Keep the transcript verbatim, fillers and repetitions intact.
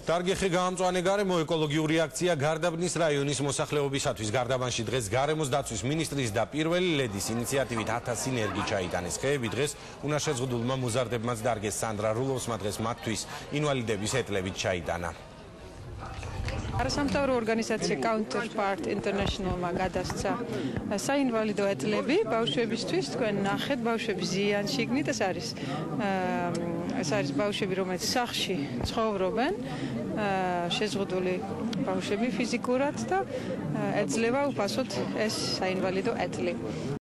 Targexi გაამწვანე გარემო ეკოლოგიური აქცია გარდაბნის რაიონის მოსახლეობისათვის. გარდაბანში დღეს გარემოს დაცვის მინისტრის და პირველი ლედის ინიციატივით ათასი ნერგი ჩაიტანეს. ხეები დღეს უნაშეზღუდულმა მოზარდებმაც დარგეს. სანდრა რულოვსმა დღეს მათთვის ინვალიდების ეტლებით ჩაიტანა. არასამთავრო ორგანიზაცია Counterpart International-მა გადასცა საინვალიდო ეტლები ბავშვებისთვის. თქვენ ნახეთ, ბავშვები ზიანში იქნით, ეს არის ეს არის ბავშვები, რომელიც სახლში ცხოვრობენ, შეზღუდული ბავშვები ფიზიკურად და ეძლევა უფასოდ ეს საინვალიდო ეტლი.